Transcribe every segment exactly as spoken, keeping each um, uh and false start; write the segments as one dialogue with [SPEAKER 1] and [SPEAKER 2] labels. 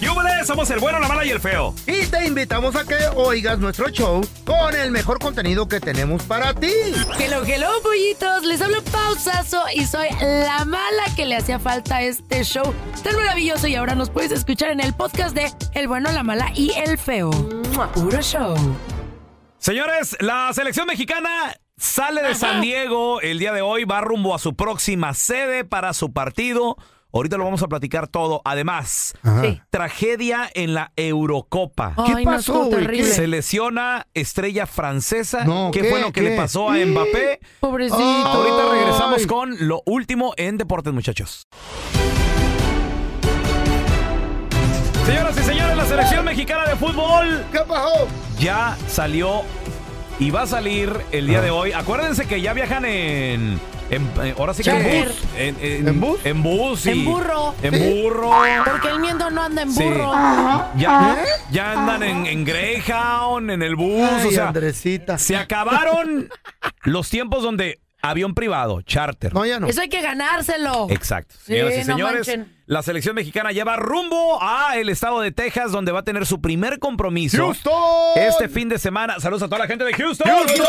[SPEAKER 1] ¡Yúbales! Somos el bueno, la mala y el feo.
[SPEAKER 2] Y te invitamos a que oigas nuestro show con el mejor contenido que tenemos para ti.
[SPEAKER 3] Hello, hello, pollitos. Les hablo Pausazo y soy la mala que le hacía falta a este show tan maravilloso. Y ahora nos puedes escuchar en el podcast de El bueno, la mala y el feo. Puro show.
[SPEAKER 1] Señores, la selección mexicana sale de San Diego el día de hoy. Va rumbo a su próxima sede para su partido. Ahorita lo vamos a platicar todo. Además,
[SPEAKER 3] Sí.
[SPEAKER 1] tragedia en la Eurocopa.
[SPEAKER 2] ¿Qué
[SPEAKER 3] Ay, no,
[SPEAKER 2] pasó,
[SPEAKER 3] estuvo
[SPEAKER 2] güey?
[SPEAKER 3] terrible.
[SPEAKER 1] Se lesiona estrella francesa.
[SPEAKER 2] No,
[SPEAKER 1] ¿Qué,
[SPEAKER 2] ¿qué?
[SPEAKER 1] fue lo que
[SPEAKER 2] ¿Qué?
[SPEAKER 1] le pasó a Mbappé?
[SPEAKER 3] Pobrecito.
[SPEAKER 2] Ah,
[SPEAKER 1] Ahorita regresamos
[SPEAKER 2] Ay.
[SPEAKER 1] con lo último en deportes, muchachos. Señoras y señores, la selección mexicana de fútbol
[SPEAKER 2] ¿Qué pasó?
[SPEAKER 1] ya salió y va a salir el día de hoy. Acuérdense que ya viajan en... en- eh, ahora sí que en
[SPEAKER 3] Charter.
[SPEAKER 1] bus. En, en-
[SPEAKER 2] ¿En bus?
[SPEAKER 1] En bus, sí.
[SPEAKER 3] En burro.
[SPEAKER 1] En
[SPEAKER 2] Sí.
[SPEAKER 1] burro.
[SPEAKER 3] Porque el miendo no anda en
[SPEAKER 1] Sí.
[SPEAKER 3] burro.
[SPEAKER 1] Ya, ya andan en, en Greyhound, en el bus.
[SPEAKER 2] Ay,
[SPEAKER 1] o sea,
[SPEAKER 2] Andresita.
[SPEAKER 1] se acabaron los tiempos donde avión privado, charter.
[SPEAKER 2] No, ya no.
[SPEAKER 3] Eso hay que ganárselo.
[SPEAKER 1] Exacto.
[SPEAKER 3] Sí,
[SPEAKER 1] Señoras y
[SPEAKER 3] no
[SPEAKER 1] señores,
[SPEAKER 3] manchen.
[SPEAKER 1] la selección mexicana lleva rumbo a el estado de Texas, donde va a tener su primer compromiso
[SPEAKER 2] ¡Houston!
[SPEAKER 1] este fin de semana. Saludos a toda la gente de Houston.
[SPEAKER 2] ¡Houston!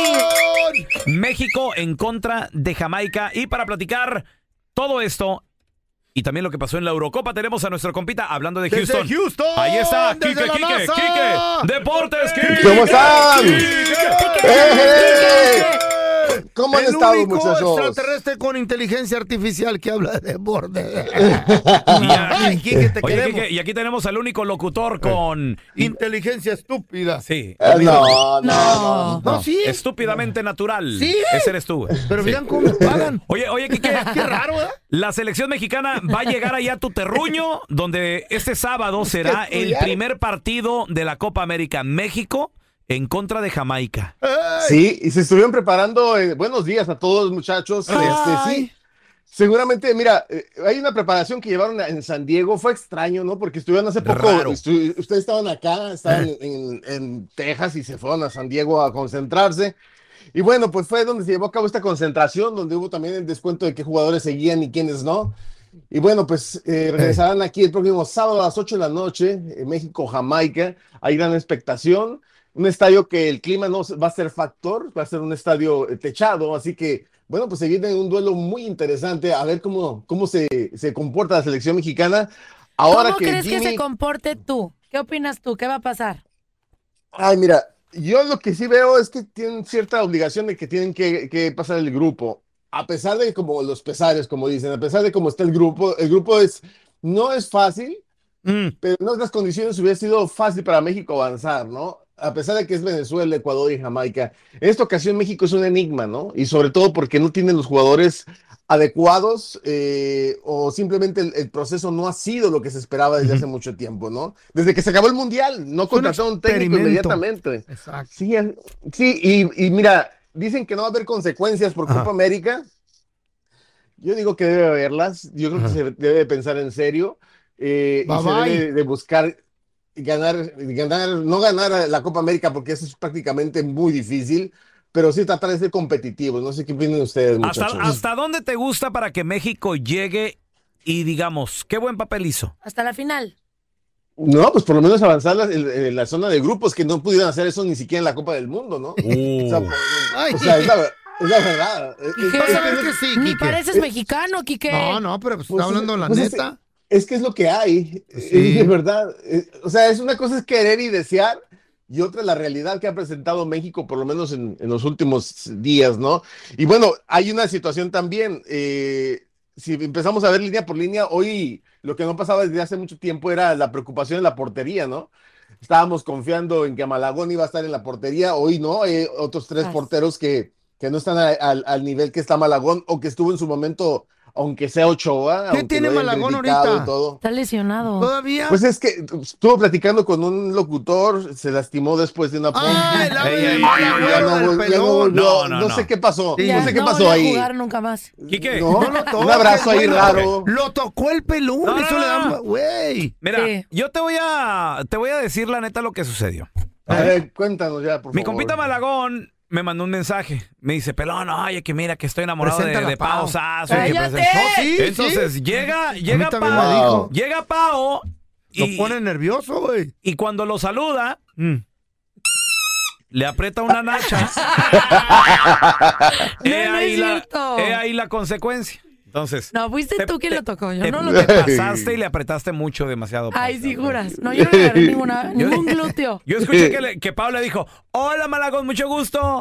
[SPEAKER 1] México en contra de Jamaica. Y para platicar todo esto y también lo que pasó en la Eurocopa, tenemos a nuestro compita hablando de
[SPEAKER 2] Desde
[SPEAKER 1] Houston.
[SPEAKER 2] Houston,
[SPEAKER 1] Ahí está,
[SPEAKER 2] desde
[SPEAKER 1] Quique,
[SPEAKER 2] la
[SPEAKER 1] Quique,
[SPEAKER 2] NASA.
[SPEAKER 1] Quique. Deportes, Quique.
[SPEAKER 4] ¿Cómo están?
[SPEAKER 1] Quique.
[SPEAKER 4] ¡Eh! ¿Cómo han
[SPEAKER 2] El
[SPEAKER 4] estado,
[SPEAKER 2] único
[SPEAKER 4] muchachos?
[SPEAKER 2] extraterrestre con inteligencia artificial que habla de borde.
[SPEAKER 1] Y,
[SPEAKER 2] Ay, Quique, te
[SPEAKER 1] Oye,
[SPEAKER 2] queremos.
[SPEAKER 1] Quique, y aquí tenemos al único locutor con...
[SPEAKER 2] Inteligencia estúpida.
[SPEAKER 1] Sí.
[SPEAKER 4] Eh, no, no, no,
[SPEAKER 2] No, sí.
[SPEAKER 1] Estúpidamente natural.
[SPEAKER 2] Sí.
[SPEAKER 1] Ese eres tú. güey.
[SPEAKER 2] Pero
[SPEAKER 1] Sí.
[SPEAKER 2] vean cómo pagan.
[SPEAKER 1] Oye, oye, Quique.
[SPEAKER 2] Qué raro, ¿eh?
[SPEAKER 1] La selección mexicana va a llegar allá a tu terruño, donde este sábado será el
[SPEAKER 2] estudiar.
[SPEAKER 1] primer partido de la Copa América. México en contra de Jamaica.
[SPEAKER 2] Ay.
[SPEAKER 4] Sí, y se estuvieron preparando. eh, buenos días a todos, muchachos. Este,
[SPEAKER 2] Ay.
[SPEAKER 4] sí, seguramente, mira, eh, hay una preparación que llevaron en San Diego. Fue extraño, ¿no? Porque estuvieron hace poco.
[SPEAKER 1] Raro.
[SPEAKER 4] estu- ustedes estaban acá, estaban en, en- en Texas y se fueron a San Diego a concentrarse. Y bueno, pues fue donde se llevó a cabo esta concentración, donde hubo también el descuento de qué jugadores seguían y quiénes no. Y bueno, pues eh, regresarán aquí el próximo sábado a las ocho de la noche, en México, Jamaica. Hay gran expectación. Un estadio que el clima no va a ser factor, va a ser un estadio eh, techado, así que, bueno, pues se viene un duelo muy interesante, a ver cómo, cómo se, se comporta la selección mexicana. Ahora
[SPEAKER 3] ¿Cómo
[SPEAKER 4] que
[SPEAKER 3] crees que
[SPEAKER 4] Jimmy-
[SPEAKER 3] se comporte tú? ¿Qué opinas tú? ¿Qué va a pasar?
[SPEAKER 4] Ay, mira, yo lo que sí veo es que tienen cierta obligación de que tienen que, que pasar el grupo, a pesar de como los pesares, como dicen, a pesar de cómo está el grupo, el grupo es, no es fácil,
[SPEAKER 1] Mm.
[SPEAKER 4] pero en otras condiciones hubiera sido fácil para México avanzar, ¿no? A pesar de que es Venezuela, Ecuador y Jamaica. En esta ocasión México es un enigma, ¿no? Y sobre todo porque no tienen los jugadores adecuados eh, o simplemente el, el proceso no ha sido lo que se esperaba desde hace mucho tiempo, ¿no? Desde que se acabó el Mundial, no contrataron un técnico
[SPEAKER 2] experimento.
[SPEAKER 4] inmediatamente.
[SPEAKER 2] Exacto.
[SPEAKER 4] Sí, es- sí y, y mira, dicen que no va a haber consecuencias por
[SPEAKER 2] Ajá.
[SPEAKER 4] Copa América. Yo digo que debe haberlas. Yo creo que
[SPEAKER 2] Ajá.
[SPEAKER 4] se debe pensar en serio eh,
[SPEAKER 2] Bye,
[SPEAKER 4] y se
[SPEAKER 2] bye.
[SPEAKER 4] debe de buscar ganar, ganar, no ganar la Copa América porque eso es prácticamente muy difícil, pero sí tratar de ser competitivos. No sé qué opinan ustedes,
[SPEAKER 1] ¿Hasta,
[SPEAKER 4] muchachos.
[SPEAKER 1] ¿Hasta dónde te gusta para que México llegue y digamos, qué buen papel hizo?
[SPEAKER 3] Hasta la final.
[SPEAKER 4] No, pues por lo menos avanzar la- en, en la zona de grupos, que no pudieron hacer eso ni siquiera en la Copa del Mundo, ¿no? O sea,
[SPEAKER 2] Ay.
[SPEAKER 4] o sea, es, la, es la verdad. Es-
[SPEAKER 3] ¿Y qué?
[SPEAKER 4] es-
[SPEAKER 2] Vas a
[SPEAKER 4] es-
[SPEAKER 2] ver que sí,
[SPEAKER 3] Ni
[SPEAKER 2] Quique.
[SPEAKER 3] pareces mexicano, Quique.
[SPEAKER 2] No, no, pero pues,
[SPEAKER 4] Pues,
[SPEAKER 2] está hablando la
[SPEAKER 4] pues, es-
[SPEAKER 2] neta.
[SPEAKER 4] Es que es lo que hay,
[SPEAKER 2] Sí.
[SPEAKER 4] es verdad. Eh, O sea, es una cosa es querer y desear, y otra la realidad que ha presentado México, por lo menos en, en los últimos días, ¿no? Y bueno, hay una situación también. eh, si empezamos a ver línea por línea, hoy lo que no pasaba desde hace mucho tiempo era la preocupación en la portería, ¿no? Estábamos confiando en que Malagón iba a estar en la portería, hoy no, hay otros tres
[SPEAKER 3] Ay.
[SPEAKER 4] porteros que, que no están a- al, al nivel que está Malagón o que estuvo en su momento, aunque sea Ochoa.
[SPEAKER 2] ¿Qué
[SPEAKER 4] aunque
[SPEAKER 2] tiene
[SPEAKER 4] lo hayan
[SPEAKER 2] Malagón
[SPEAKER 4] criticado
[SPEAKER 2] ahorita?
[SPEAKER 4] y todo.
[SPEAKER 3] Está lesionado.
[SPEAKER 2] ¿Todavía?
[SPEAKER 4] Pues es que estuvo platicando con un locutor, se lastimó después de una
[SPEAKER 2] Ah, el ave
[SPEAKER 1] Ey,
[SPEAKER 2] del
[SPEAKER 1] ey,
[SPEAKER 2] mal
[SPEAKER 1] ey,
[SPEAKER 2] agüero
[SPEAKER 4] ya no,
[SPEAKER 2] del
[SPEAKER 4] vol- ya no
[SPEAKER 2] pelón.
[SPEAKER 4] volvió,
[SPEAKER 1] No,
[SPEAKER 4] no,
[SPEAKER 1] no, no.
[SPEAKER 4] sé qué pasó,
[SPEAKER 2] Sí,
[SPEAKER 4] no sé qué
[SPEAKER 3] no
[SPEAKER 4] pasó
[SPEAKER 3] volvió a
[SPEAKER 4] ahí.
[SPEAKER 3] jugar nunca más.
[SPEAKER 1] Quique,
[SPEAKER 4] No,
[SPEAKER 2] No lo toques,
[SPEAKER 4] un abrazo ahí
[SPEAKER 2] güey, lo-
[SPEAKER 4] raro.
[SPEAKER 2] Lo tocó el pelón,
[SPEAKER 1] No, no,
[SPEAKER 2] eso le
[SPEAKER 1] no.
[SPEAKER 2] da, güey.
[SPEAKER 1] mira,
[SPEAKER 3] Sí.
[SPEAKER 1] yo te voy a te voy a decir la neta lo que sucedió.
[SPEAKER 4] A ver, cuéntanos ya, por
[SPEAKER 1] Mi
[SPEAKER 4] favor.
[SPEAKER 1] compita Malagón me mandó un mensaje. Me dice, pelón, oye, que mira que estoy enamorado de,
[SPEAKER 2] Preséntala,
[SPEAKER 1] de
[SPEAKER 2] Pao.
[SPEAKER 1] Pao Sasso. y que
[SPEAKER 3] ¡Cállate!
[SPEAKER 1] presenta-
[SPEAKER 2] No, sí,
[SPEAKER 1] Entonces
[SPEAKER 2] sí.
[SPEAKER 1] llega,
[SPEAKER 2] A mí
[SPEAKER 1] llega
[SPEAKER 2] también me
[SPEAKER 1] Pao,
[SPEAKER 2] dijo.
[SPEAKER 1] llega Pao
[SPEAKER 2] Lo
[SPEAKER 1] Y-
[SPEAKER 2] pone nervioso, güey.
[SPEAKER 1] Y cuando lo saluda, mm, le aprieta una nacha.
[SPEAKER 3] No,
[SPEAKER 1] he,
[SPEAKER 3] no
[SPEAKER 1] ahí
[SPEAKER 3] es
[SPEAKER 1] la,
[SPEAKER 3] cierto.
[SPEAKER 1] he ahí la consecuencia. Entonces,
[SPEAKER 3] No, fuiste
[SPEAKER 1] Te-
[SPEAKER 3] tú quien
[SPEAKER 1] te-
[SPEAKER 3] lo tocó, yo
[SPEAKER 1] te,
[SPEAKER 3] no lo
[SPEAKER 1] te
[SPEAKER 3] toqué.
[SPEAKER 1] pasaste y le apretaste mucho, demasiado.
[SPEAKER 3] Ay, sí,
[SPEAKER 1] Pausa.
[SPEAKER 3] juras. No, yo no le agarré ninguna, ningún glúteo.
[SPEAKER 1] Yo escuché que, le- que Pau le dijo, hola, Malagón, mucho gusto.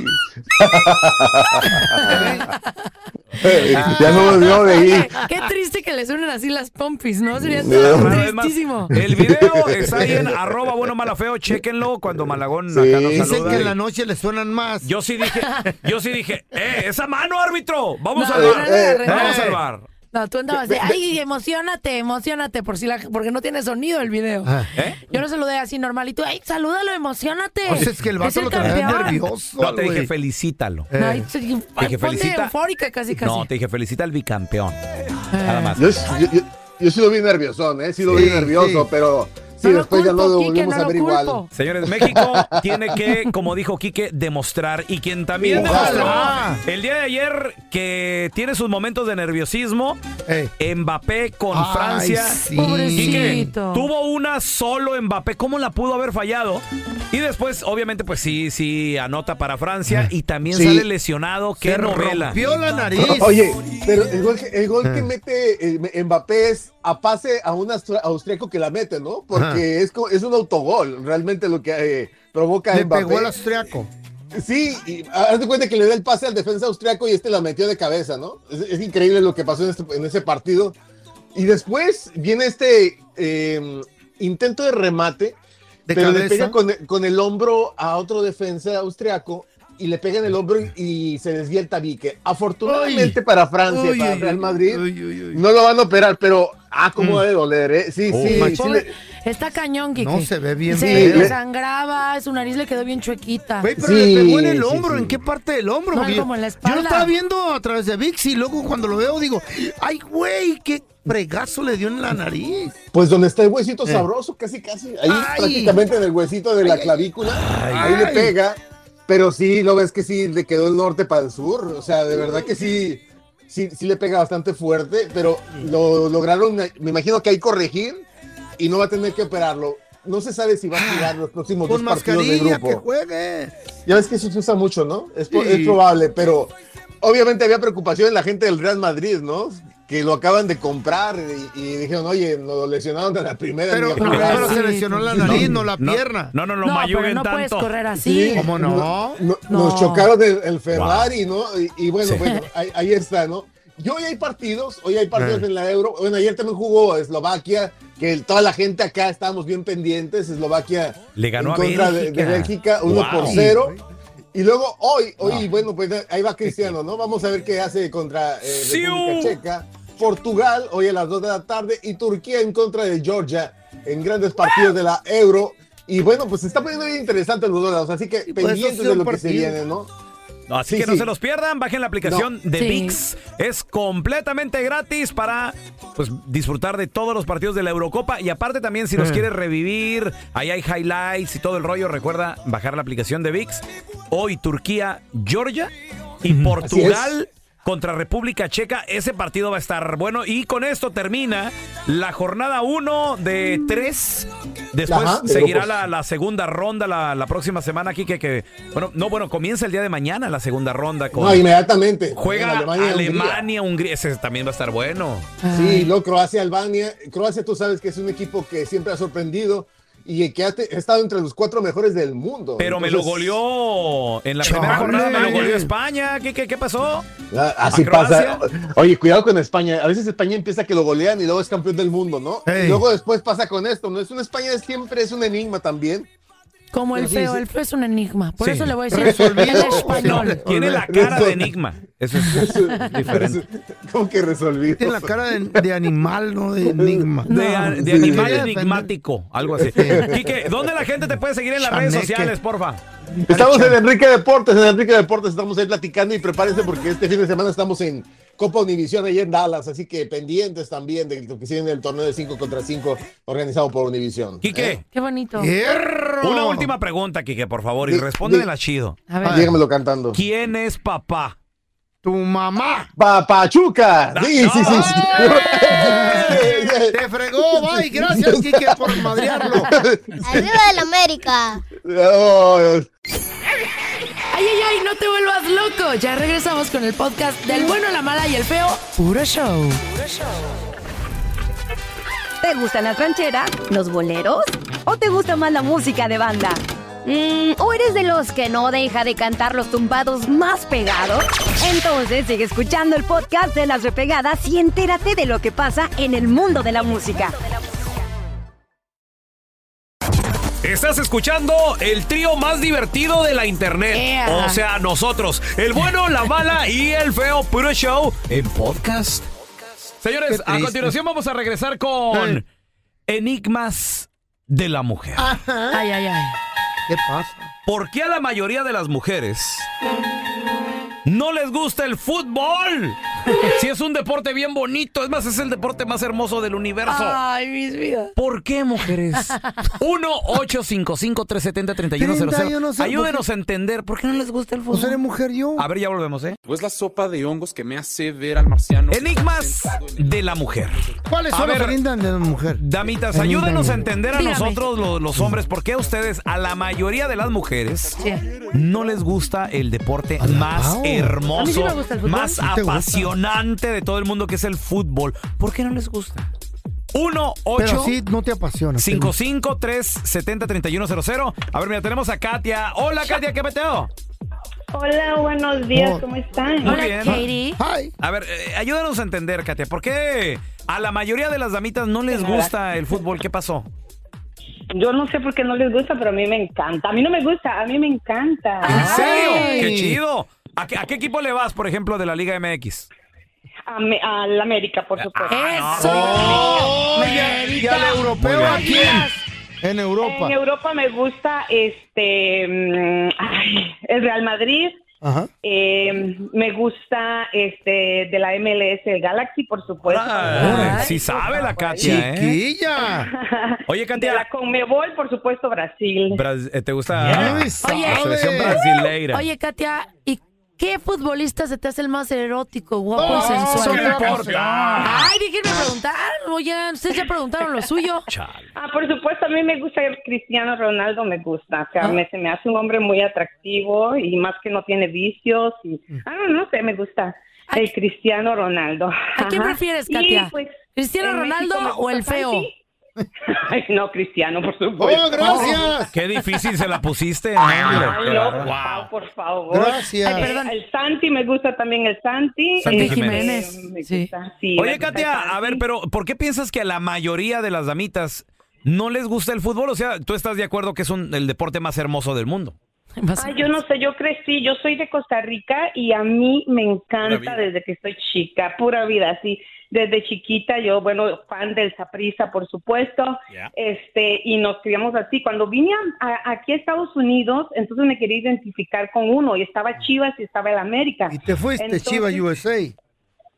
[SPEAKER 4] Ya no volvió de
[SPEAKER 3] Oye,
[SPEAKER 4] ahí.
[SPEAKER 3] qué triste que le suenen así las pompis, ¿no? Sería
[SPEAKER 1] Una vez más,
[SPEAKER 3] tristísimo.
[SPEAKER 1] el video está ahí en arroba bueno mala feo, chéquenlo cuando Malagón
[SPEAKER 4] Sí.
[SPEAKER 1] acá nos
[SPEAKER 2] Dicen
[SPEAKER 1] saluda.
[SPEAKER 2] que en la noche le suenan más.
[SPEAKER 1] Yo sí dije, yo sí dije, eh, esa mano, árbitro, vamos
[SPEAKER 3] No,
[SPEAKER 1] al
[SPEAKER 3] no,
[SPEAKER 1] bar,
[SPEAKER 3] no le agarré
[SPEAKER 1] vamos
[SPEAKER 3] nada.
[SPEAKER 1] al bar.
[SPEAKER 3] No, tú andabas de, ay, emocionate, emocionate, por si la, porque no tiene sonido el video.
[SPEAKER 2] Ah.
[SPEAKER 1] ¿Eh?
[SPEAKER 3] Yo lo saludé así normal y tú, ay, salúdalo, emocionate.
[SPEAKER 2] O sea, es que el vato
[SPEAKER 3] el
[SPEAKER 2] lo traía
[SPEAKER 3] campeón.
[SPEAKER 2] nervioso.
[SPEAKER 1] No, te
[SPEAKER 2] güey.
[SPEAKER 1] dije, felicítalo.
[SPEAKER 2] Eh.
[SPEAKER 3] No, ay, sí, ay,
[SPEAKER 1] dije,
[SPEAKER 3] ponte
[SPEAKER 1] felicita.
[SPEAKER 3] eufórica casi, casi.
[SPEAKER 1] No, te dije, felicita al bicampeón.
[SPEAKER 3] Eh.
[SPEAKER 1] Nada más.
[SPEAKER 4] Yo, yo, yo, yo sí lo vi nerviosón, ¿eh? Sí lo vi
[SPEAKER 2] Sí,
[SPEAKER 4] nervioso,
[SPEAKER 2] sí.
[SPEAKER 4] pero sí,
[SPEAKER 3] No lo
[SPEAKER 4] después ya no
[SPEAKER 3] culpo,
[SPEAKER 4] lo
[SPEAKER 3] Quique,
[SPEAKER 4] volvimos
[SPEAKER 3] no
[SPEAKER 4] a ver
[SPEAKER 3] lo
[SPEAKER 4] igual.
[SPEAKER 3] culpo.
[SPEAKER 1] Señores, México tiene que, como dijo Quique, demostrar. Y quien también
[SPEAKER 2] Ojalá.
[SPEAKER 1] demostró el día de ayer que tiene sus momentos de nerviosismo,
[SPEAKER 2] Eh.
[SPEAKER 1] Mbappé con
[SPEAKER 2] Ay,
[SPEAKER 1] Francia.
[SPEAKER 2] sí.
[SPEAKER 1] Quique,
[SPEAKER 3] Pobrecito.
[SPEAKER 1] tuvo una solo Mbappé. ¿Cómo la pudo haber fallado? Y después, obviamente, pues sí, sí, anota para Francia. Y también
[SPEAKER 4] Sí.
[SPEAKER 1] sale lesionado. ¡Qué
[SPEAKER 2] Se
[SPEAKER 1] novela!
[SPEAKER 2] rompió la nariz.
[SPEAKER 4] Oye, pero el gol, que- el gol que mete eh, Mbappé es a pase a un austra- austriaco que la mete, ¿no? Porque es, co- es un autogol, realmente lo que eh, provoca
[SPEAKER 2] Le
[SPEAKER 4] Mbappé.
[SPEAKER 2] pegó el austriaco.
[SPEAKER 4] Sí, y haz de cuenta que le da el pase al defensa austriaco y este la metió de cabeza, ¿no? Es, es increíble lo que pasó en, este- en ese partido. Y después viene este eh, intento de remate,
[SPEAKER 2] De
[SPEAKER 4] pero le
[SPEAKER 2] cabeza.
[SPEAKER 4] pega con, el- con el hombro a otro defensa austriaco y le pega en el hombro y, y se desvía el tabique. Afortunadamente
[SPEAKER 2] Uy.
[SPEAKER 4] para Francia,
[SPEAKER 2] Uy,
[SPEAKER 4] para
[SPEAKER 2] uy,
[SPEAKER 4] Real Madrid,
[SPEAKER 2] uy, uy, uy.
[SPEAKER 4] no lo van a operar, pero ah, cómo debe doler, ¿eh? Sí,
[SPEAKER 1] Oh,
[SPEAKER 4] sí,
[SPEAKER 2] machín.
[SPEAKER 4] sí.
[SPEAKER 3] Pobre-
[SPEAKER 4] le-
[SPEAKER 3] Está cañón, Kike.
[SPEAKER 2] No, se ve bien
[SPEAKER 3] Se
[SPEAKER 2] feo.
[SPEAKER 3] le sangraba, su nariz le quedó bien chuequita.
[SPEAKER 2] Güey, pero
[SPEAKER 4] Sí,
[SPEAKER 2] le pegó en el
[SPEAKER 4] sí,
[SPEAKER 2] hombro.
[SPEAKER 4] sí.
[SPEAKER 2] ¿En qué parte del hombro?
[SPEAKER 3] No,
[SPEAKER 2] Porque yo-
[SPEAKER 3] como en la
[SPEAKER 2] Yo
[SPEAKER 3] espalda.
[SPEAKER 2] lo estaba viendo a través de VIX y luego cuando lo veo digo, ay, güey, qué fregazo le dio en la nariz.
[SPEAKER 4] Pues donde está el huesito sabroso, casi, casi. Ahí
[SPEAKER 2] Ay.
[SPEAKER 4] prácticamente en el huesito de la
[SPEAKER 2] Ay, ay.
[SPEAKER 4] clavícula.
[SPEAKER 2] Ay.
[SPEAKER 4] Ahí le pega. Pero sí, lo ves que sí le quedó el norte para el sur. O sea, de verdad que sí, sí, sí le pega bastante fuerte. Pero lo lograron, me imagino que hay corregir y no va a tener que operarlo. No se sabe si va a jugar los próximos
[SPEAKER 2] Con
[SPEAKER 4] dos partidos de
[SPEAKER 2] mascarilla, que
[SPEAKER 4] grupo.
[SPEAKER 2] juegue.
[SPEAKER 4] Ya ves que eso se usa mucho, ¿no? Es, po-
[SPEAKER 2] Sí.
[SPEAKER 4] es probable, pero obviamente había preocupación en la gente del Real Madrid, ¿no? Que lo acaban de comprar y, y dijeron, oye, nos lo lesionaron de la primera.
[SPEAKER 2] Pero,
[SPEAKER 4] ni a
[SPEAKER 2] pero,
[SPEAKER 4] jugar".
[SPEAKER 2] pero se lesionó la nariz, no, la
[SPEAKER 1] No,
[SPEAKER 2] pierna.
[SPEAKER 1] No, no, no,
[SPEAKER 3] no, pero
[SPEAKER 1] mayuguen
[SPEAKER 3] no puedes
[SPEAKER 1] tanto.
[SPEAKER 3] correr así.
[SPEAKER 2] ¿Cómo no?
[SPEAKER 4] No-
[SPEAKER 3] No.
[SPEAKER 4] Nos chocaron el, el Ferrari, ¿no? Y, y bueno,
[SPEAKER 1] Sí.
[SPEAKER 4] bueno, ahí, ahí está, ¿no? Y hoy hay partidos, hoy hay partidos
[SPEAKER 2] Eh.
[SPEAKER 4] en la Euro. Bueno, ayer también jugó Eslovaquia, que el- toda la gente acá estábamos bien pendientes. Eslovaquia
[SPEAKER 1] Le ganó
[SPEAKER 4] en
[SPEAKER 1] a
[SPEAKER 4] contra de,
[SPEAKER 1] Bélgica.
[SPEAKER 4] de Bélgica, uno
[SPEAKER 1] Wow.
[SPEAKER 4] por cero. Y luego hoy, hoy, bueno, pues ahí va Cristiano, ¿no? Vamos a ver qué hace contra eh,
[SPEAKER 1] ¡Siu!
[SPEAKER 4] República Checa. Portugal, hoy a las dos de la tarde, y Turquía en contra de Georgia en grandes partidos de la Euro. Y bueno, pues se está poniendo bien interesante los dos lados, así que
[SPEAKER 2] pues,
[SPEAKER 4] pendientes
[SPEAKER 2] esos
[SPEAKER 4] de
[SPEAKER 2] son
[SPEAKER 4] lo que se
[SPEAKER 2] partidos.
[SPEAKER 4] viene, ¿no?
[SPEAKER 1] No, así
[SPEAKER 4] Sí,
[SPEAKER 1] que no
[SPEAKER 4] sí.
[SPEAKER 1] se los pierdan, bajen la aplicación de
[SPEAKER 3] Sí.
[SPEAKER 1] VIX. Es completamente gratis para pues disfrutar de todos los partidos de la Eurocopa. Y aparte también, si los
[SPEAKER 2] Eh.
[SPEAKER 1] quieres revivir, ahí hay highlights y todo el rollo, recuerda bajar la aplicación de VIX. Hoy Turquía, Georgia y Portugal contra República Checa. Ese partido va a estar bueno. Y con esto termina la jornada uno de tres. Después
[SPEAKER 4] Ajá, de
[SPEAKER 1] seguirá
[SPEAKER 4] grupos.
[SPEAKER 1] la, la segunda ronda la, la próxima semana aquí que, que bueno, no, bueno, comienza el día de mañana la segunda ronda con
[SPEAKER 4] No, inmediatamente.
[SPEAKER 1] juega
[SPEAKER 4] En Alemania,
[SPEAKER 1] Alemania,
[SPEAKER 4] Hungría.
[SPEAKER 1] Hungría. Ese también va a estar bueno.
[SPEAKER 4] Sí, luego Croacia, Albania. Croacia, tú sabes que es un equipo que siempre ha sorprendido y que ha, te- ha estado entre los cuatro mejores del mundo.
[SPEAKER 1] Pero me lo
[SPEAKER 4] Entonces,
[SPEAKER 1] goleó en la
[SPEAKER 2] Chale.
[SPEAKER 1] primera jornada, me lo goleó España. ¿Qué, qué, qué pasó?
[SPEAKER 4] ah, Así
[SPEAKER 1] ¿A Croacia?
[SPEAKER 4] pasa. Oye, cuidado con España. A veces España empieza que lo golean y luego es campeón del mundo, ¿no?
[SPEAKER 2] Ey.
[SPEAKER 4] Y luego después pasa con esto, ¿no? Es una España siempre es un enigma también.
[SPEAKER 3] Como el
[SPEAKER 4] Sí,
[SPEAKER 3] feo,
[SPEAKER 4] sí.
[SPEAKER 3] el feo es un enigma. Por
[SPEAKER 1] Sí.
[SPEAKER 3] eso le voy a decir
[SPEAKER 2] Resolvido.
[SPEAKER 3] en español.
[SPEAKER 1] Tiene la cara de enigma. Eso es diferente.
[SPEAKER 4] ¿Cómo que resolvido?
[SPEAKER 2] Tiene la cara de, de animal, no de enigma.
[SPEAKER 1] De,
[SPEAKER 3] No.
[SPEAKER 1] de
[SPEAKER 4] Sí.
[SPEAKER 1] animal
[SPEAKER 2] Sí.
[SPEAKER 1] enigmático, algo así. Quique, ¿dónde la gente te puede seguir en las redes
[SPEAKER 2] Chaneque.
[SPEAKER 1] sociales, porfa?
[SPEAKER 4] Estamos en Enrique Deportes, en Enrique Deportes estamos ahí platicando y prepárense porque este fin de semana estamos en Copa Univisión allá en Dallas, así que pendientes también de lo que sigue en el torneo de cinco contra cinco organizado por Univisión.
[SPEAKER 1] Quique,
[SPEAKER 4] ¿Eh?
[SPEAKER 3] Qué bonito.
[SPEAKER 2] ¡Hierro!
[SPEAKER 1] una última pregunta, Quique, por favor, y
[SPEAKER 4] Di-
[SPEAKER 1] respóndemela
[SPEAKER 4] di-
[SPEAKER 1] chido.
[SPEAKER 3] A ver.
[SPEAKER 4] Dígamelo cantando.
[SPEAKER 1] ¿Quién es papá?
[SPEAKER 2] Tu mamá.
[SPEAKER 4] Papachuca. Sí, sí, sí. sí.
[SPEAKER 2] Te fregó, bye. Gracias, Quique, por madrearlo.
[SPEAKER 5] Arriba del América.
[SPEAKER 4] Oh,
[SPEAKER 3] Ay, ay, ay, no te vuelvas loco. Ya regresamos con el podcast del bueno, la mala y el feo. Puro show.
[SPEAKER 6] ¿Te gustan las rancheras, los boleros o te gusta más la música de banda? Mm, ¿O eres de los que no deja de cantar los tumbados más pegados? Entonces sigue escuchando el podcast de Las Repegadas y entérate de lo que pasa en el mundo de la música.
[SPEAKER 1] Estás escuchando el trío más divertido de la internet.
[SPEAKER 3] Yeah.
[SPEAKER 1] O sea, nosotros, el bueno, la mala y el feo Puro Show en podcast. Señores, a continuación vamos a regresar con
[SPEAKER 2] Eh.
[SPEAKER 1] enigmas de la mujer.
[SPEAKER 3] Ay, ay, ay.
[SPEAKER 2] ¿Qué pasa?
[SPEAKER 1] ¿Por qué a la mayoría de las mujeres no les gusta el fútbol? Si es un deporte bien bonito, es más, es el deporte más hermoso del universo.
[SPEAKER 3] Ay, mis vidas.
[SPEAKER 1] ¿Por qué, mujeres? uno ocho cinco cinco, tres siete cero, tres uno cero cero.
[SPEAKER 2] Yo no sé
[SPEAKER 1] Ayúdenos
[SPEAKER 2] por
[SPEAKER 1] a entender por qué no les gusta el
[SPEAKER 2] ¿No seré
[SPEAKER 1] fútbol.
[SPEAKER 2] mujer yo?
[SPEAKER 1] A ver, ya volvemos, ¿eh?
[SPEAKER 7] Pues la sopa de hongos que me hace ver al marciano.
[SPEAKER 1] Enigmas de la mujer.
[SPEAKER 2] ¿Cuáles
[SPEAKER 1] A
[SPEAKER 2] son
[SPEAKER 1] ver,
[SPEAKER 2] las enigmas de la mujer?
[SPEAKER 1] Damitas,
[SPEAKER 2] Enigma
[SPEAKER 1] ayúdenos
[SPEAKER 2] de-
[SPEAKER 1] a entender a
[SPEAKER 3] Dígame.
[SPEAKER 1] nosotros, lo- los hombres, por qué a ustedes, a la mayoría de las mujeres,
[SPEAKER 3] Sí.
[SPEAKER 1] no les gusta el deporte
[SPEAKER 2] Alabao.
[SPEAKER 1] más
[SPEAKER 3] A mí sí
[SPEAKER 1] hermoso,
[SPEAKER 3] me gusta el fútbol.
[SPEAKER 1] más
[SPEAKER 2] ¿Sí te gusta?
[SPEAKER 1] apasionante de todo el mundo, que es el fútbol. ¿Por qué no les gusta? uno
[SPEAKER 2] Pero
[SPEAKER 1] ocho
[SPEAKER 2] sí, no te apasiona.
[SPEAKER 1] cinco cinco tres siete cero, tres uno cero cero. A ver, mira, tenemos a Katia. Hola, Katia, ¿qué peteo?
[SPEAKER 8] Hola, buenos días,
[SPEAKER 2] Oh.
[SPEAKER 8] ¿cómo están?
[SPEAKER 1] Muy
[SPEAKER 3] Hola,
[SPEAKER 1] bien.
[SPEAKER 3] Katie.
[SPEAKER 2] Ay,
[SPEAKER 1] A ver, eh, ayúdanos a entender, Katia, ¿por qué a la mayoría de las damitas no les gusta el fútbol? ¿Qué pasó?
[SPEAKER 8] Yo no sé por qué no les gusta, pero a mí me encanta. A mí no me gusta, a mí me encanta.
[SPEAKER 1] ¿En serio?
[SPEAKER 2] Ay.
[SPEAKER 1] ¡Qué chido! ¿A qué, a qué equipo le vas, por ejemplo, de la Liga M X?
[SPEAKER 8] A, me- a la América, por supuesto.
[SPEAKER 3] Eso.
[SPEAKER 2] oh, ya, ya el europeo,
[SPEAKER 1] Muy
[SPEAKER 2] ¿a
[SPEAKER 1] bien.
[SPEAKER 2] quién? En Europa.
[SPEAKER 8] En Europa me gusta este mm, ay, el Real Madrid.
[SPEAKER 2] Ajá.
[SPEAKER 8] Eh, me gusta este de la M L S el Galaxy, por supuesto.
[SPEAKER 1] Ay,
[SPEAKER 3] Ay.
[SPEAKER 1] sí sabe la Katia, ¿eh?
[SPEAKER 2] Chiquilla.
[SPEAKER 1] Oye,
[SPEAKER 8] De
[SPEAKER 1] Katia,
[SPEAKER 8] la Conmebol, por supuesto, Brasil.
[SPEAKER 1] Bras- eh, ¿te gusta
[SPEAKER 2] Ay,
[SPEAKER 1] la
[SPEAKER 2] sabe.
[SPEAKER 1] selección brasileira?
[SPEAKER 3] Oye, Katia, ¿y qué futbolista se te hace el más erótico, guapo
[SPEAKER 2] Oh,
[SPEAKER 3] y sensual?
[SPEAKER 2] ¿qué
[SPEAKER 1] no importa?
[SPEAKER 3] Ay, déjenme preguntar. Oye, ustedes ya preguntaron lo suyo.
[SPEAKER 1] Chale.
[SPEAKER 8] Ah, por supuesto, a mí me gusta el Cristiano Ronaldo, me gusta. O sea,
[SPEAKER 3] Ah.
[SPEAKER 8] me, se me hace un hombre muy atractivo y más que no tiene vicios. Y, ah, no, no sé, me gusta
[SPEAKER 3] ¿A-
[SPEAKER 8] el Cristiano Ronaldo.
[SPEAKER 3] ¿A quién
[SPEAKER 8] Ajá.
[SPEAKER 3] prefieres,
[SPEAKER 8] Y,
[SPEAKER 3] Katia?
[SPEAKER 8] pues,
[SPEAKER 3] ¿Cristiano
[SPEAKER 8] en
[SPEAKER 3] Ronaldo
[SPEAKER 8] México me
[SPEAKER 3] o el
[SPEAKER 8] gusta
[SPEAKER 3] feo?
[SPEAKER 8] Santi. Ay, no, Cristiano, por
[SPEAKER 2] Oh,
[SPEAKER 8] supuesto.
[SPEAKER 2] gracias.
[SPEAKER 1] Qué difícil se la pusiste. hombre.
[SPEAKER 8] Ay,
[SPEAKER 1] Qué
[SPEAKER 8] no,
[SPEAKER 1] bárbaro.
[SPEAKER 8] por favor, por favor.
[SPEAKER 2] Gracias.
[SPEAKER 3] Ay, perdón.
[SPEAKER 8] El Santi, me gusta también el Santi.
[SPEAKER 1] Santi
[SPEAKER 8] Este,
[SPEAKER 1] Jiménez.
[SPEAKER 8] me
[SPEAKER 3] Sí.
[SPEAKER 8] gusta, sí,
[SPEAKER 1] Oye,
[SPEAKER 8] me gusta
[SPEAKER 1] Katia,
[SPEAKER 8] el
[SPEAKER 1] a ver,
[SPEAKER 8] Santi.
[SPEAKER 1] pero ¿por qué piensas que a la mayoría de las damitas no les gusta el fútbol? O sea, ¿tú estás de acuerdo que es un- el deporte más hermoso del mundo?
[SPEAKER 3] Más-
[SPEAKER 8] Ay, yo no sé, yo crecí, yo soy de Costa Rica y a mí me
[SPEAKER 1] Pura
[SPEAKER 8] encanta
[SPEAKER 1] vida.
[SPEAKER 8] desde que estoy chica, pura vida, sí. Desde chiquita yo, bueno, fan del Saprissa, por supuesto,
[SPEAKER 1] Ya.
[SPEAKER 8] este, y nos criamos así. Cuando vine a- a- aquí a Estados Unidos, entonces me quería identificar con uno, y estaba Chivas y estaba el América.
[SPEAKER 2] Y te fuiste,
[SPEAKER 8] Entonces-
[SPEAKER 2] Chivas U S A.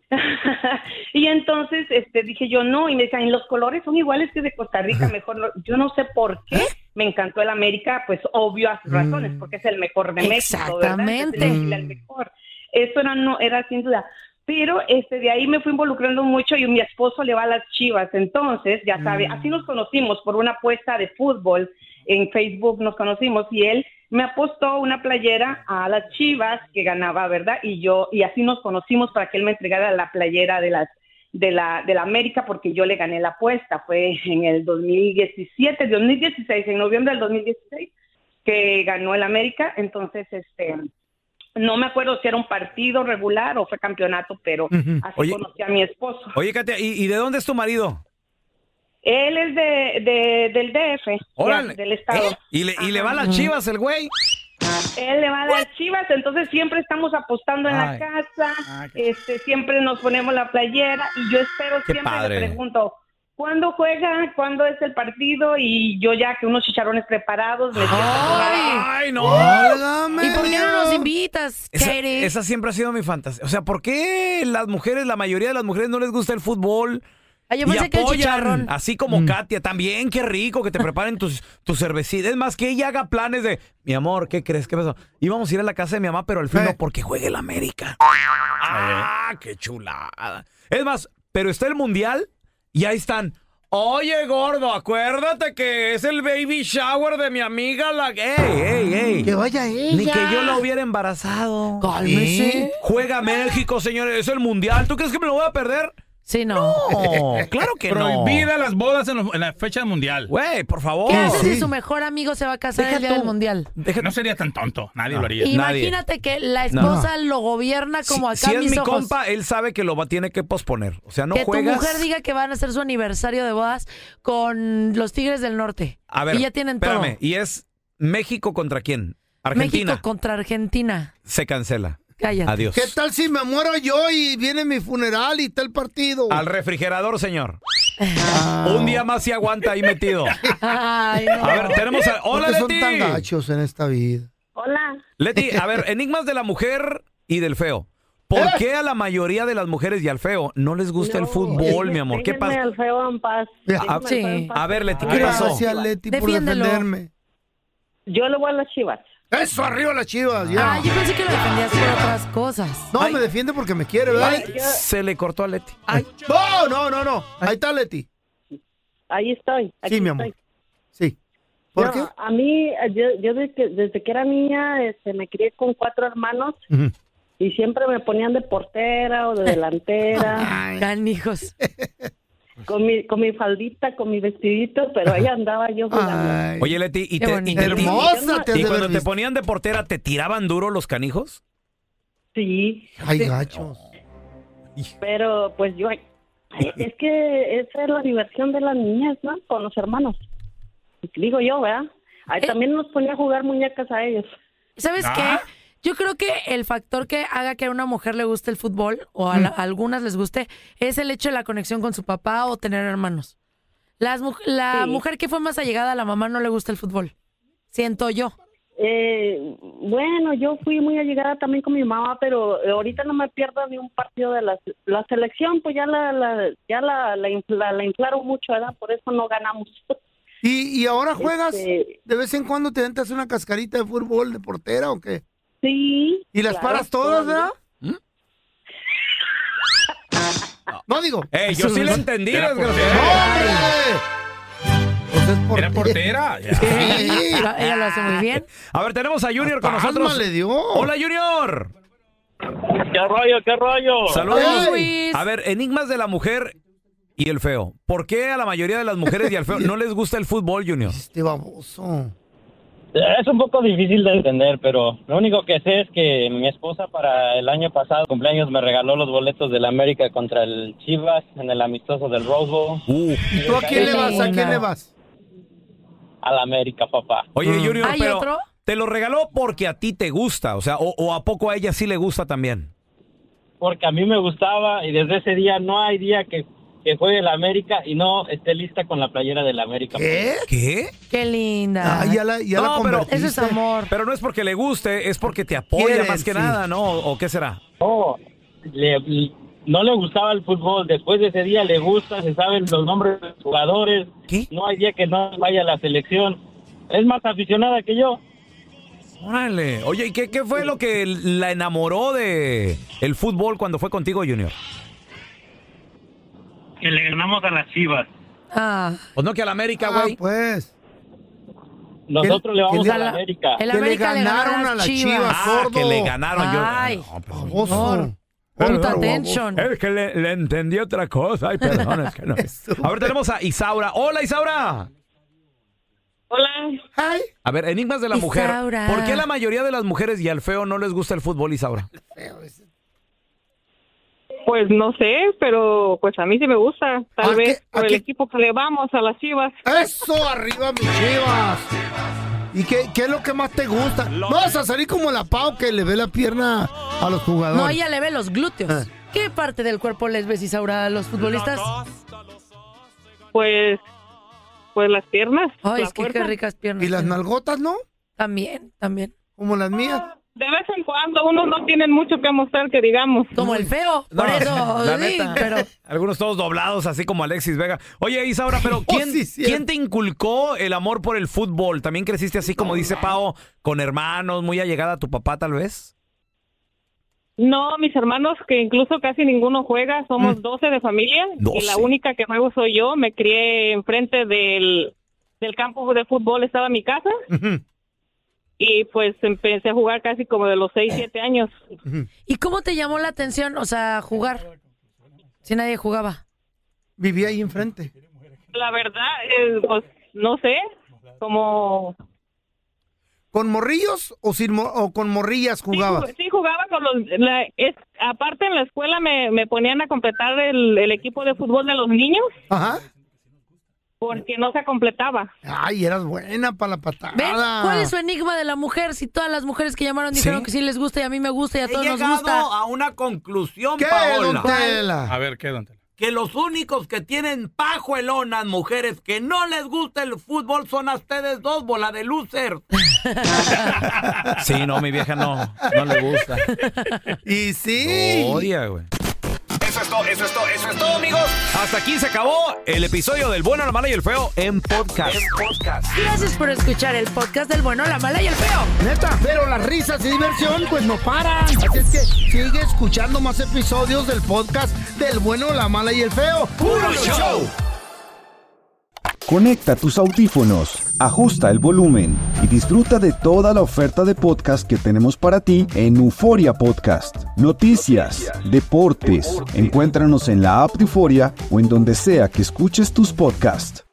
[SPEAKER 8] Y entonces este dije yo no, y me decían, los colores son iguales que de Costa Rica, mejor no. Yo no sé por qué me encantó el América, pues obvio a sus razones, porque es el mejor de México, ¿verdad?
[SPEAKER 3] Exactamente.
[SPEAKER 8] Entonces, el mejor. Eso era, no, era sin duda. Pero este de ahí me fui involucrando mucho y mi esposo le va a las Chivas, entonces ya sabe, así nos conocimos por una apuesta de fútbol. En Facebook nos conocimos y él me apostó una playera a las Chivas que ganaba, ¿verdad? Y yo, y así nos conocimos para que él me entregara la playera de las de la de la América, porque yo le gané la apuesta. Fue en el dos mil diecisiete, dos mil dieciséis, en noviembre del dos mil dieciséis, que ganó el América. Entonces, este, no me acuerdo si era un partido regular o fue campeonato, pero así
[SPEAKER 1] Oye.
[SPEAKER 8] conocí a mi esposo.
[SPEAKER 1] Oye, Katia, ¿y, y de dónde es tu marido?
[SPEAKER 8] Él es de, de del D F, ya,
[SPEAKER 1] Órale.
[SPEAKER 8] del estado.
[SPEAKER 1] ¿Eh? ¿Y le, y le va a las Chivas el güey?
[SPEAKER 8] Él le va a las Chivas, entonces siempre estamos apostando en
[SPEAKER 1] Ay.
[SPEAKER 8] la casa,
[SPEAKER 1] Ah, qué-
[SPEAKER 8] este, siempre nos ponemos la playera y yo espero,
[SPEAKER 1] Qué
[SPEAKER 8] siempre
[SPEAKER 1] padre.
[SPEAKER 8] le pregunto, ¿cuándo juega? ¿Cuándo es el partido? Y yo ya que unos chicharrones preparados, me siento
[SPEAKER 1] ¡Ay, no!
[SPEAKER 2] Válgame
[SPEAKER 3] ¿Y por qué no nos
[SPEAKER 2] Dios.
[SPEAKER 3] invitas,
[SPEAKER 1] Esa,
[SPEAKER 3] Katie?
[SPEAKER 1] esa siempre ha sido mi fantasía. O sea, ¿por qué las mujeres, la mayoría de las mujeres no les gusta el fútbol?
[SPEAKER 3] Ah, yo
[SPEAKER 1] y
[SPEAKER 3] pensé que el
[SPEAKER 1] apoyan,
[SPEAKER 3] chicharrón.
[SPEAKER 1] así como Katia. También, qué rico que te preparen tus, tus cervecitas. Es más, que ella haga planes de, mi amor, ¿qué crees? ¿Qué pasó? Íbamos a ir a la casa de mi mamá, pero al fin
[SPEAKER 2] Eh.
[SPEAKER 1] no, porque juegue el América. ¡Ah, qué chulada! Es más, pero está el Mundial y ahí están. Oye, gordo, acuérdate que es el baby shower de mi amiga la... ¡Ey, ey, ey!
[SPEAKER 2] Que vaya ella.
[SPEAKER 1] Ni que yo la hubiera embarazado.
[SPEAKER 3] Cálmese.
[SPEAKER 1] Juega México, señores, es el Mundial. ¿Tú crees que me lo voy a perder?
[SPEAKER 3] Sí, no.
[SPEAKER 1] No, claro que no.
[SPEAKER 9] Prohibida las bodas en, lo- en la fecha del mundial.
[SPEAKER 1] Güey, por favor.
[SPEAKER 3] ¿Qué hace
[SPEAKER 2] sí.
[SPEAKER 3] si su mejor amigo se va a casar
[SPEAKER 1] Deja
[SPEAKER 3] el día
[SPEAKER 1] tú.
[SPEAKER 3] del mundial?
[SPEAKER 1] Deja-
[SPEAKER 9] No sería tan tonto, nadie
[SPEAKER 1] No.
[SPEAKER 9] lo haría.
[SPEAKER 1] Y- Nadie.
[SPEAKER 3] Imagínate que la esposa lo gobierna como
[SPEAKER 1] si,
[SPEAKER 3] acá
[SPEAKER 1] si es
[SPEAKER 3] mis
[SPEAKER 1] mi
[SPEAKER 3] ojos.
[SPEAKER 1] compa, él sabe que lo va, tiene que posponer. O sea, no
[SPEAKER 3] que
[SPEAKER 1] juegas.
[SPEAKER 3] tu mujer diga que van a hacer su aniversario de bodas con los Tigres del Norte.
[SPEAKER 1] A ver,
[SPEAKER 3] y ya tienen
[SPEAKER 1] espérame.
[SPEAKER 3] todo.
[SPEAKER 1] ¿Y es México contra quién? Argentina.
[SPEAKER 3] México contra Argentina.
[SPEAKER 1] Se cancela.
[SPEAKER 3] Cállate.
[SPEAKER 1] Adiós.
[SPEAKER 2] ¿Qué tal si me muero yo y viene mi funeral y está el partido?
[SPEAKER 1] Al refrigerador, señor. Un día más se aguanta ahí metido.
[SPEAKER 3] Ay, no.
[SPEAKER 1] A ver, tenemos a...
[SPEAKER 2] ¿Por
[SPEAKER 1] ¡Hola,
[SPEAKER 2] qué son
[SPEAKER 1] Leti!
[SPEAKER 2] tan gachos en esta vida?
[SPEAKER 8] Hola.
[SPEAKER 1] Leti, a ver, enigmas de la mujer y del feo. ¿Por
[SPEAKER 2] ¿Eh?
[SPEAKER 1] qué a la mayoría de las mujeres y al feo no les gusta el
[SPEAKER 8] No,
[SPEAKER 1] fútbol, mi amor? ¿Qué
[SPEAKER 8] déjenme
[SPEAKER 1] pasa?
[SPEAKER 8] al feo en paz.
[SPEAKER 1] A,
[SPEAKER 8] Déjenme al feo en paz.
[SPEAKER 1] a ver, Leti, ¿qué pasó?
[SPEAKER 2] Gracias, Leti, por
[SPEAKER 3] Defiéndelo.
[SPEAKER 2] defenderme.
[SPEAKER 8] Yo le voy a las Chivas.
[SPEAKER 2] Eso, arriba las Chivas, ya.
[SPEAKER 3] Ah, yo pensé que lo defendías por otras cosas.
[SPEAKER 2] No,
[SPEAKER 1] Ay.
[SPEAKER 2] me defiende porque me quiere, ¿verdad?
[SPEAKER 1] Ay, se le cortó a Leti.
[SPEAKER 2] Ay. No, no, no, no. Ahí está Leti.
[SPEAKER 8] Ahí estoy. Aquí
[SPEAKER 2] Sí, mi amor.
[SPEAKER 8] estoy.
[SPEAKER 2] Sí. ¿Por
[SPEAKER 8] No,
[SPEAKER 2] qué?
[SPEAKER 8] A mí, yo, yo desde, que, desde que era niña, este, me crié con cuatro hermanos
[SPEAKER 2] Ujú.
[SPEAKER 8] y siempre me ponían de portera o de delantera,
[SPEAKER 3] Canijos.
[SPEAKER 8] con mi, con mi faldita, con mi vestidito, pero ahí andaba yo jugando.
[SPEAKER 2] Ay.
[SPEAKER 1] Oye, Leti, ¿y,
[SPEAKER 3] Qué
[SPEAKER 1] te, y,
[SPEAKER 3] bonito.
[SPEAKER 1] te-
[SPEAKER 2] Hermosa te has
[SPEAKER 1] y
[SPEAKER 2] de
[SPEAKER 1] cuando
[SPEAKER 2] haber
[SPEAKER 1] te
[SPEAKER 2] visto.
[SPEAKER 1] ponían de portera, ¿te tiraban duro los canijos?
[SPEAKER 8] Sí,
[SPEAKER 2] Ay, gachos.
[SPEAKER 8] pero pues yo, es que esa es la diversión de las niñas, ¿no? Con los hermanos. Digo yo, ¿verdad? Ahí
[SPEAKER 3] Eh.
[SPEAKER 8] también nos ponía a jugar muñecas a ellos.
[SPEAKER 3] ¿Sabes
[SPEAKER 9] Ah.
[SPEAKER 3] qué? Yo creo que el factor que haga que a una mujer le guste el fútbol, o a, la- a algunas les guste, es el hecho de la conexión con su papá o tener hermanos. Las, mu- la
[SPEAKER 8] Sí.
[SPEAKER 3] mujer que fue más allegada a la mamá no le gusta el fútbol. Siento yo.
[SPEAKER 8] Eh, bueno, yo fui muy allegada también con mi mamá, pero ahorita no me pierdo ni un partido de la, la selección, pues ya la, la ya la, la, infla- la inflaron mucho, ¿verdad? Por eso no ganamos.
[SPEAKER 2] ¿Y, y ahora juegas?
[SPEAKER 8] Este,
[SPEAKER 2] ¿De vez en cuando te entras una cascarita de fútbol de portera o qué?
[SPEAKER 8] sí.
[SPEAKER 2] ¿Y las
[SPEAKER 8] claro,
[SPEAKER 2] paras todas,
[SPEAKER 8] todavía.
[SPEAKER 2] verdad? No digo.
[SPEAKER 1] Ey, yo sí le entendí,
[SPEAKER 9] Era
[SPEAKER 1] desgraciado.
[SPEAKER 2] ¡Hombre! Pues es
[SPEAKER 9] Era portera. ya.
[SPEAKER 2] Sí.
[SPEAKER 3] Ella, ella lo hace muy bien.
[SPEAKER 1] A ver, tenemos a Junior con
[SPEAKER 2] Hasta
[SPEAKER 1] nosotros.
[SPEAKER 2] alma le dio.
[SPEAKER 1] Hola, Junior.
[SPEAKER 10] ¿Qué rollo, qué rollo?
[SPEAKER 1] Saludos.
[SPEAKER 3] Hola, Luis.
[SPEAKER 1] A ver, enigmas de la mujer y el feo. ¿Por qué a la mayoría de las mujeres y al feo no les gusta el fútbol, Junior?
[SPEAKER 2] Este baboso.
[SPEAKER 10] Es un poco difícil de entender, pero lo único que sé es que mi esposa para el año pasado, cumpleaños, me regaló los boletos del América contra el Chivas en el amistoso del Rose Bowl.
[SPEAKER 1] Uh.
[SPEAKER 2] ¿Y tú a quién le vas? ¿A quién
[SPEAKER 3] linda.
[SPEAKER 2] le vas?
[SPEAKER 10] Al América, papá.
[SPEAKER 1] Oye,
[SPEAKER 2] Mm.
[SPEAKER 1] Junior,
[SPEAKER 3] ¿Hay
[SPEAKER 1] pero
[SPEAKER 3] otro?
[SPEAKER 1] te lo regaló porque a ti te gusta, o sea, o, o a poco a ella sí le gusta también.
[SPEAKER 10] Porque a mí me gustaba y desde ese día no hay día que, que juegue el América y no esté lista con la playera del América.
[SPEAKER 2] ¿Qué?
[SPEAKER 1] ¿Qué?
[SPEAKER 3] Qué linda.
[SPEAKER 2] Ah, ya la, ya la
[SPEAKER 1] No, pero
[SPEAKER 2] convertiste.
[SPEAKER 3] Eso es amor.
[SPEAKER 1] Pero no es porque le guste, es porque te apoya
[SPEAKER 2] Quieren,
[SPEAKER 1] más que
[SPEAKER 2] sí.
[SPEAKER 1] nada, ¿no? ¿O qué será?
[SPEAKER 10] No, le- le- no le gustaba el fútbol. Después de ese día le gusta, se saben los nombres de los jugadores.
[SPEAKER 1] ¿Qué?
[SPEAKER 10] No hay día que no vaya a la selección. Es más aficionada que yo.
[SPEAKER 1] Órale. Oye, ¿y qué, qué fue lo que la enamoró de el fútbol cuando fue contigo, Junior?
[SPEAKER 10] Que le ganamos a las Chivas.
[SPEAKER 3] Ah,
[SPEAKER 1] Pues no que a la América,
[SPEAKER 2] Ah,
[SPEAKER 1] güey.
[SPEAKER 2] pues.
[SPEAKER 10] Nosotros le vamos
[SPEAKER 2] que
[SPEAKER 10] a
[SPEAKER 2] le-
[SPEAKER 10] la América.
[SPEAKER 3] el
[SPEAKER 2] Que le
[SPEAKER 3] América le ganó
[SPEAKER 2] ganaron a las Chivas.
[SPEAKER 1] Ah,
[SPEAKER 2] sordo.
[SPEAKER 1] que le ganaron yo.
[SPEAKER 3] Ay.
[SPEAKER 1] No, perdón.
[SPEAKER 2] Baboso.
[SPEAKER 3] Amor. Ponta attention.
[SPEAKER 1] Es que le, le entendí otra cosa. Ay, perdón, es que no. A ver, tenemos a Isaura. Hola, Isaura.
[SPEAKER 8] Hola.
[SPEAKER 2] Ay,
[SPEAKER 1] A ver, enigmas de la mujer.
[SPEAKER 3] Isaura.
[SPEAKER 1] ¿Por qué a la mayoría de las mujeres y al feo no les gusta el fútbol, Isaura?
[SPEAKER 2] feo ese.
[SPEAKER 11] Pues no sé, pero pues a mí sí me gusta. Tal
[SPEAKER 2] ¿A
[SPEAKER 11] vez
[SPEAKER 2] qué- a
[SPEAKER 11] por el
[SPEAKER 2] qué?
[SPEAKER 11] equipo que le vamos a las Chivas.
[SPEAKER 2] Eso, arriba mis Chivas. ¿Y qué, qué es lo que más te gusta? No vas a salir como la Pau que le ve la pierna a los jugadores.
[SPEAKER 3] No, ella le ve los glúteos.
[SPEAKER 2] Ah.
[SPEAKER 3] ¿Qué parte del cuerpo les ves, Isaura, a los futbolistas?
[SPEAKER 11] Pues, pues las piernas.
[SPEAKER 3] Ay,
[SPEAKER 11] la
[SPEAKER 3] es que qué
[SPEAKER 11] fuerza.
[SPEAKER 3] ricas piernas.
[SPEAKER 2] ¿Y las
[SPEAKER 3] tienen.
[SPEAKER 2] nalgotas, no?
[SPEAKER 3] También, también.
[SPEAKER 2] Como las mías.
[SPEAKER 11] De vez en cuando unos no tienen mucho que mostrar, que digamos.
[SPEAKER 3] Como el feo, por
[SPEAKER 1] No,
[SPEAKER 3] eso,
[SPEAKER 1] la
[SPEAKER 3] sí,
[SPEAKER 1] neta.
[SPEAKER 3] pero...
[SPEAKER 1] Algunos todos doblados, así como Alexis Vega. Oye, Isaura, pero ¿quién,
[SPEAKER 2] Oh, sí, cierto.
[SPEAKER 1] ¿quién te inculcó el amor por el fútbol? ¿También creciste así, como dice Pao, con hermanos, muy allegada a tu papá, tal vez?
[SPEAKER 11] No, mis hermanos, que incluso casi ninguno juega, somos
[SPEAKER 1] Mm.
[SPEAKER 11] doce de familia.
[SPEAKER 1] doce.
[SPEAKER 11] Y la única que juego soy yo. Me crié enfrente del, del campo de fútbol, estaba mi casa. Y pues empecé a jugar casi como de los seis, siete años.
[SPEAKER 3] ¿Y cómo te llamó la atención, o sea, jugar? Si nadie jugaba.
[SPEAKER 2] Vivía ahí enfrente.
[SPEAKER 11] La verdad, eh, pues no sé, como...
[SPEAKER 2] ¿Con morrillos o, sin mo- o con morrillas jugabas?
[SPEAKER 11] Sí, sí, jugaba con los... la- es, aparte en la escuela me, me ponían a completar el, el equipo de fútbol de los niños.
[SPEAKER 2] Ajá.
[SPEAKER 11] Porque no se completaba.
[SPEAKER 2] Ay, eras buena para la patada.
[SPEAKER 3] ¿Ven? ¿Cuál es su enigma de la mujer? Si todas las mujeres que llamaron dijeron
[SPEAKER 1] ¿Sí?
[SPEAKER 3] que sí les gusta y a mí me gusta y a
[SPEAKER 1] He
[SPEAKER 3] todos nos
[SPEAKER 1] llegado
[SPEAKER 3] gusta.
[SPEAKER 1] a una conclusión,
[SPEAKER 2] ¿Qué,
[SPEAKER 1] Paola.
[SPEAKER 2] don Tela?
[SPEAKER 9] A ver, ¿qué, don Tela?
[SPEAKER 1] Que los únicos que tienen pajuelonas mujeres que no les gusta el fútbol son a ustedes dos, bola de losers. Sí, no, mi vieja no, no le gusta.
[SPEAKER 2] Y sí.
[SPEAKER 1] Odia, güey. Eso es todo, eso es todo, eso es todo, amigos. Hasta aquí se acabó el episodio del Bueno, la Mala y el Feo en podcast. En podcast.
[SPEAKER 3] Gracias por escuchar el podcast del bueno, la mala y el feo.
[SPEAKER 2] Neta, pero las risas y diversión pues no paran. Así es que sigue escuchando más episodios del podcast del bueno, la mala y el feo.
[SPEAKER 1] ¡Puro show!
[SPEAKER 12] Conecta tus audífonos, ajusta el volumen y disfruta de toda la oferta de podcast que tenemos para ti en Euforia Podcast. Noticias, deportes, encuéntranos en la app de Euforia o en donde sea que escuches tus podcasts.